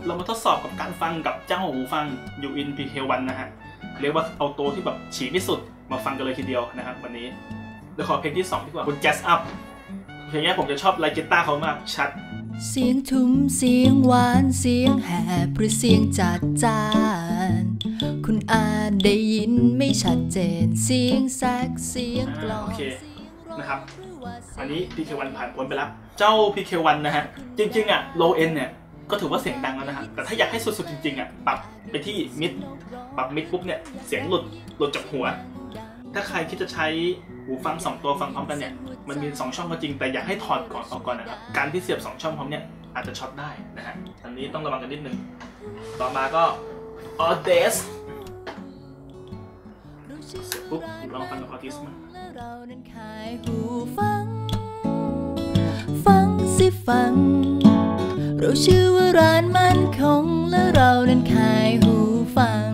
เรามาทดสอบกับการฟังกับเจ้าหูฟัง UIN PK1 นะฮะเรียกว่าเอาตัวที่แบบฉีกที่สุดมาฟังกันเลยทีเดียวนะครับวันนี้เดี๋ยวขอเพลงที่2ดีกว่าคุณ Jazz Up เพลงนี้ผมจะชอบไลน์กีตาร์เขามากชัดเสียงทุ้มเสียงหวานเสียงแหบหรือเสียงจัดจ้านคุณอาจได้ยินไม่ชัดเจนเสียงแซกเสียงกลองโอเคนะครับอันนี้ PK1 ผ่านพ้นไปแล้วเจ้า PK1 นะฮะจริงๆอ่ะ low end เนี่ยก็ถือว่าเสียงดังแล้วนะฮะแต่ถ้าอยากให้สุดๆจริงๆอ่ะปรับไปที่ mid ปรับ mid ปุ๊บเนี่ยเสียงหลุดจากหัวถ้าใครคิดจะใช้หูฟัง2ตัวฟังพร้อมกันเนี่ยมันมี2ช่องก็จริงแต่อยากให้ถอดออกก่อนนะครับการที่เสียบ2ช่องพร้อมเนี่ยอาจจะช็อตได้นะฮะอันนี้ต้องระวังกันนิดนึงต่อมาก็ Audace ปุ๊บลองฟังกับ Audace มั้งฟังสิฟังเราชื่อว่าร้านมั่นคงและเรานั้นขายหูฟัง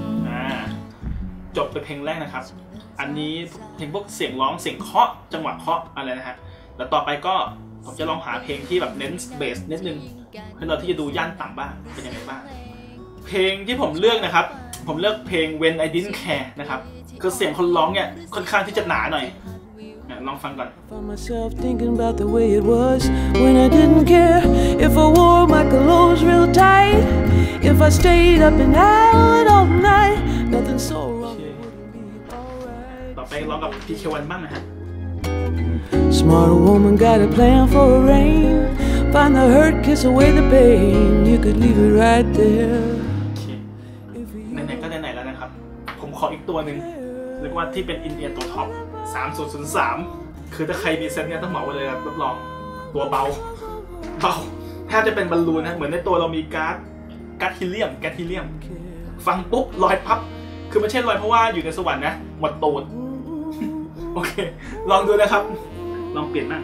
จบไปเพลงแรกนะครับอันนี้เพลงพวกเสียงร้องเสียงเคาะจังหวะเคาะอะไรนะฮะแล้วต่อไปก็ผมจะลองหาเพลงที่แบบเน้นเบสนิดนึงเพื่อเราที่จะดูย่านต่ำบ้างเป็นยังไงบ้างเพลงที่ผมเลือกนะครับผมเลือกเพลง When I Didn't Care นะครับคือเสียงคนร้องเนี่ยค่อนข้างที่จะหนาหน่อยลองฟังก่อน myself thinking about the way it was when I didn't care if I wore my clothes real tight if I stayed up and out all night nothing so wrong ต่อไปลองกับ PK1 บ้างนะฮะ Smart woman got a plan for a rain find the hurt kiss away the pain you could leave it right there ไหนๆก็ไหนๆแล้วนะครับผมขออีกตัวหนึ่งเรียกว่าที่เป็นอินเดียตัวท็อป3003คือถ้าใครมีเซตเนี่ยต้องเหมาไว้เลยรับรองตัวเบาแทบจะเป็นบอลลูนนะเหมือนในตัวเรามีก๊าซฮีเลียมฟังปุ๊บลอยพับคือไม่ใช่ลอยเพราะว่าอยู่ในสวรรค์นะหมดตูดโอเคลองดูนะครับลองเปลี่ยนบ้าง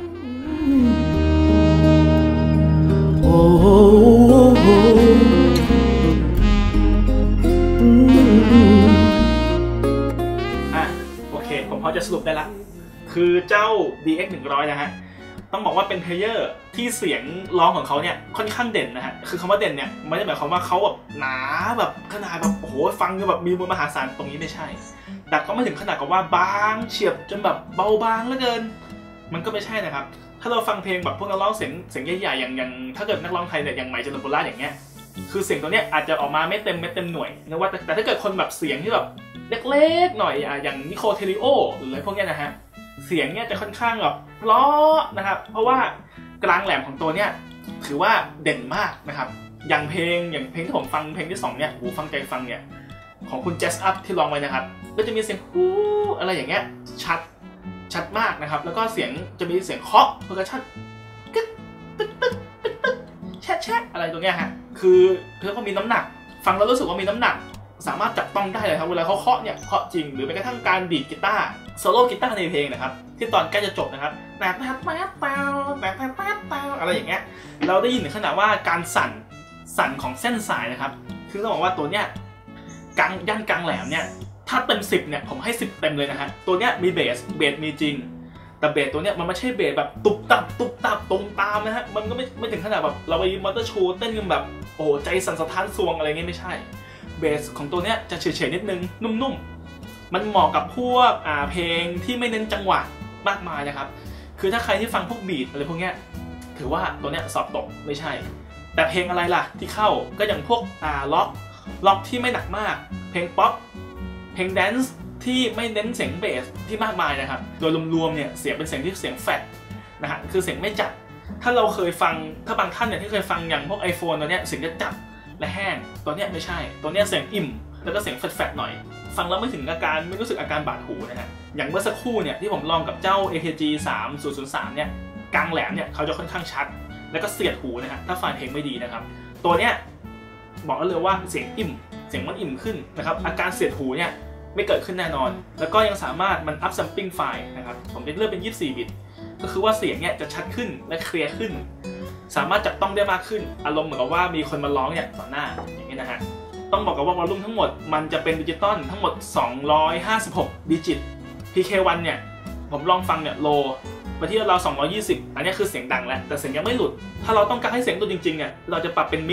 โอเคผมพอจะสรุปได้ละคือเจ้า DX100 นะฮะต้องบอกว่าเป็นเพลเยอร์ที่เสียงร้องของเขาเนี่ยค่อนข้างเด่นนะฮะคือคำว่าเด่นเนี่ยไม่ได้หมายความว่าเขาแบบหนาแบบขนาดแบบโอ้โหฟังแบบมีมวลมหาศาลตรงนี้ไม่ใช่แต่ก็ไม่ถึงขนาดกับว่าบางเฉียบจนแบบเบาบางเหลือเกินมันก็ไม่ใช่นะครับถ้าเราฟังเพลงแบบพวกนักร้องเสียงใหญ่ๆอย่างถ้าเกิดนักร้องไทยเนี่ยอย่างไหมเจริญปุระอย่างเงี้ยคือเสียงตัวเนี้ยอาจจะออกมาไม่เต็มหน่วยนะว่าแต่ถ้าเกิดคนแบบเสียงที่แบบเล็กๆหน่อยอย่างนิโคเทริโอหรืออะไรพวกเนี้ยนะฮะเสียงเนี่ยจะค่อนข้างแบบเพราะนะครับเพราะว่ากลางแหลมของตัวเนี่ยถือว่าเด่นมากนะครับอย่างเพลงที่ผมฟังเพลงที่2เนี่ยหูฟังใจฟังเนี่ยของคุณ Jazz Up ที่ร้องไว้นะครับก็จะมีเสียงฮู้อะไรอย่างเงี้ยชัดมากนะครับแล้วก็เสียงจะมีเสียงเคาะเพอร์คัชชั่นกึ๊กตึ๊กแชะอะไรตรงเนี้ยฮะคือเขามีน้ำหนักฟังแล้วรู้สึกว่ามีน้ำหนักสามารถจับต้องได้เลยครับเวลาเขาเคาะเนี่ยเคาะจริงหรือแม้กระทั่งการดีดกีตาร์โซโล่กีตาร์ในเพลงนะครับที่ตอนใกล้จะจบนะครับแป๊บอะไรอย่างเงี้ยเราได้ยินถึงขนาดว่าการสั่นของเส้นสายนะครับคือต้องบอกว่าตัวเนี้ยย่านกลางแหลมเนี่ยถ้าเต็ม10เนี่ยผมให้10เต็มเลยนะฮะตัวเนี้ยมีเบสมีจริงแต่เบสตัวเนี้ยมันไม่ใช่เบสแบบตุบตับตรงตามนะฮะมันก็ไม่ถึงขนาดแบบเราไปมอเตอร์โชว์เต้นกันแบบโอ้ใจสั่นสะท้านซวงอะไรเงี้ยไม่ใช่เบสของตัวเนี้ยจะเฉยๆนิดนึงนุ่มๆมันเหมาะกับพวกเพลงที่ไม่เน้นจังหวะมากมายนะครับคือถ้าใครที่ฟังพวกบีทอะไรพวกเนี้ยถือว่าตัวเนี้ยสอบตกไม่ใช่แต่เพลงอะไรล่ะที่เข้าก็อย่างพวกล็อกที่ไม่หนักมากเพลงป๊อปเพลงแดนซ์ที่ไม่เน้นเสียงเบสที่มากมายนะครับโดยรวมๆเนี่ยเสียงเป็นเสียงที่เสียงแฟลตนะฮะคือเสียงไม่จัดถ้าเราเคยฟังถ้าบางท่านเนี่ยที่เคยฟังอย่างพวก iPhone ตัวเนี้ยเสียงจะจัดและแห้งตัวเนี้ยไม่ใใช่ตัวเนี้ยเสียงอิ่มแล้วก็เสียงแฟลตๆหน่อยฟังแล้วไม่รู้สึกอาการบาดหูนะฮะอย่างเมื่อสักครู่เนี่ยที่ผมลองกับเจ้า AKG 3003เนี่ยกลางแหลมเนี่ยเขาจะค่อนข้างชัดแล้วก็เสียดหูนะฮะถ้าฟังเพลงไม่ดีนะครับตัวเนี้ยบอกเลยว่าเสียงอิ่มเสียงมันอิ่มขึ้นนะครับอาการเสียดหูเนี่ยไม่เกิดขึ้นแน่นอนแล้วก็ยังสามารถมันอัพซัมปิ้งไฟล์นะครับผมจะเลือกเป็น24บิตก็คือว่าเสียงเนี่ยจะชัดขึ้นและเคลียร์ขึ้นสามารถจับต้องได้มากขึ้นอารมณ์เหมือนกับว่ามีคนมาร้องเนี่ยต่อหน้าอย่างนี้นะฮะต้องบอกกับว่าวอลลุ่มทั้งหมดมันจะเป็นดิจิตอลทั้งหมด256ดิจิต PK1 เนี่ยผมลองฟังเนี่ยโลไปที่เรา220อันนี้คือเสียงดังแล้วแต่เสียงยังไม่หลุดถ้าเราต้องการให้เสียงตัวจริงๆเนี่ยเราจะปรับเป็นมิด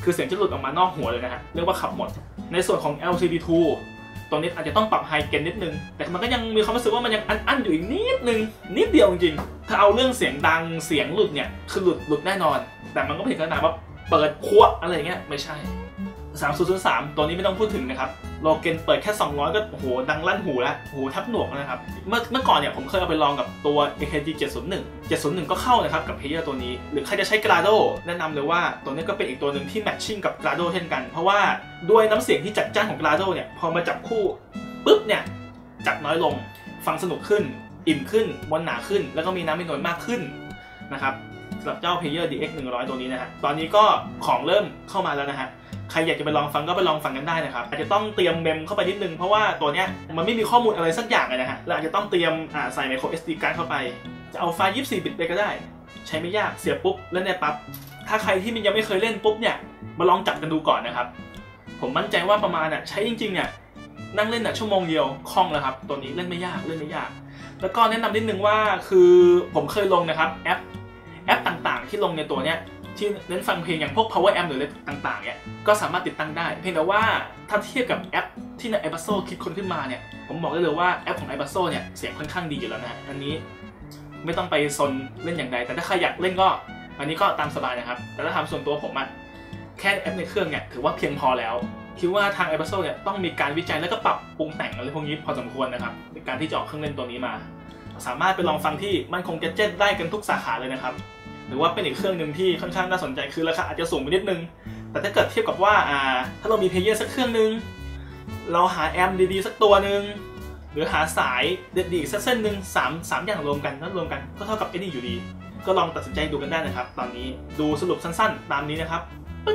คือเสียงจะหลุดออกมานอกหัวเลยนะฮะเรียกว่าขับหมดในส่วนของ LCD2 ตัวนี้อาจจะต้องปรับไฮเกนนิดนึงแต่มันก็ยังมีความรู้สึกว่ามันยังอั้นอยู่อีกนิดนึงนิดเดียวจริงๆถ้าเอาเรื่องเสียงดังเสียงหลุดเนี่ยคือหลุดแน่นอนแต่มันก็ไม่ถึงขนาดว่าเปิดคั่วอะไรเงี้ยไม่ใช่3003ตัวนี้ไม่ต้องพูดถึงนะครับโลเกนเปิดแค่200ก็โอ้โหดังลั่นหูแล้วหูทับหนวกนะครับเมื่อก่อนเนี่ยผมเคยเอาไปลองกับตัว AKG 701ก็เข้านะครับกับเพลเยอร์ตัวนี้หรือใครจะใช้ Grado แนะนำเลยว่าตัวนี้ก็เป็นอีกตัวหนึ่งที่แมทชิ่งกับ Grado เช่นกันเพราะว่าด้วยน้ำเสียงที่จัดจ้านของ Grado เนี่ยพอมาจับคู่ปุ๊บเนี่ยจัดน้อยลงฟังสนุกขึ้นอิ่มขึ้นมวลหนาขึ้นแล้วก็มีน้ำมีนวลมากขึ้นนะครับสำหรับเจ้า Player DX 100ตัวนี้นะฮะตอนนี้ก็ของเริ่มเข้ามาแล้วนะฮะใครอยากจะไปลองฟังก็ไปลองฟังกันได้นะครับอาจจะต้องเตรียมเมมเข้าไปนิดนึงเพราะว่าตัวเนี้ยมันไม่มีข้อมูลอะไรสักอย่างเลยนะฮะเราอาจจะต้องเตรียมใส่ micro SD card เข้าไปจะเอาไฟล์24 บิตไปก็ได้ใช้ไม่ยากเสียบปุ๊บเล่นได้ปั๊บถ้าใครที่ยังไม่เคยเล่นปุ๊บเนี่ยมาลองจับกันดูก่อนนะครับผมมั่นใจว่าประมาณใช้จริงๆเนี่ยนั่งเล่นชั่วโมงเดียวคล่องแล้วครับตัวนี้เล่นไม่ยากแล้วก็แนะนำนิดนึงว่าคือผมเคยลงนะครับแอปต่างๆที่ลงในตัวเนี้ยที่เน้นฟังเพลงอย่างพวก Power Amp หรืออะไรต่างๆเนี่ยก็สามารถติดตั้งได้เพียงแต่ว่าถ้าเทียบกับแอปที่ใน iBasso คิดค้นขึ้นมาเนี่ยผมบอกได้เลยว่าแอปของ iBasso เนี่ยเสียงค่อนข้างดีอยู่แล้วนะอันนี้ไม่ต้องไปซนเล่นอย่างใดแต่ถ้าใครอยากเล่นก็อันนี้ก็ตามสบายนะครับแต่ถ้าทำส่วนตัวผมแค่แอปในเครื่องเนี่ยถือว่าเพียงพอแล้วคิดว่าทาง iBasso เนี่ยต้องมีการวิจัยแล้วก็ปรับปรุงแต่งอะไรพวกนี้พอสมควรนะครับในการที่จะออกเครื่องเล่นตัวนี้มาสามารถไปลองฟังที่มั่นคงแกดเจ็ตได้กันทุกสาขาเลยนะครับหรือว่าเป็นอีกเครื่องหนึ่งที่ค่อนข้างน่าสนใจคือราคาอาจจะสูงไปนิดนึงแต่ถ้าเกิดเทียบกับว่าถ้าเรามีเพลเยอร์สักเครื่องนึงเราหาแอมป์ดีๆสักตัวนึงหรือหาสายเด็ดๆอีกสักเส้นนึง3อย่างรวมกันก็เท่ากับไอ้นี่อยู่ดีก็ลองตัดสินใจดูกันได้นะครับตอนนี้ดูสรุปสั้นๆตามนี้นะครับ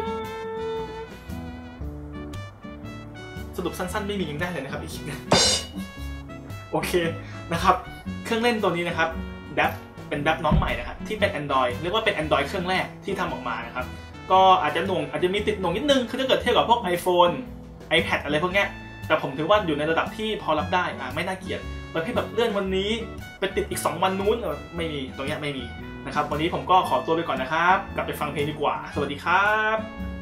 สรุปสั้นๆไม่มียังได้เลยนะครับอีกโอเคนะครับเครื่องเล่นตัวนี้นะครับเป็นดับน้องใหม่นะครับที่เป็น Android เรียกว่าเป็น Android เครื่องแรกที่ทำออกมานะครับก็อาจจะมีติดหน่วงนิดนึงคือถ้าเกิดเทียบกับพวก iPhone iPad อะไรพวกเนี้ยแต่ผมถือว่าอยู่ในระดับที่พอรับได้ไม่น่าเกลียดประเภทแบบเลื่อนวันนี้ไปติดอีก2วันนู้นไม่มีตรงเนี้ยไม่มีนะครับวันนี้ผมก็ขอตัวไปก่อนนะครับกลับไปฟังเพลงดีกว่าสวัสดีครับ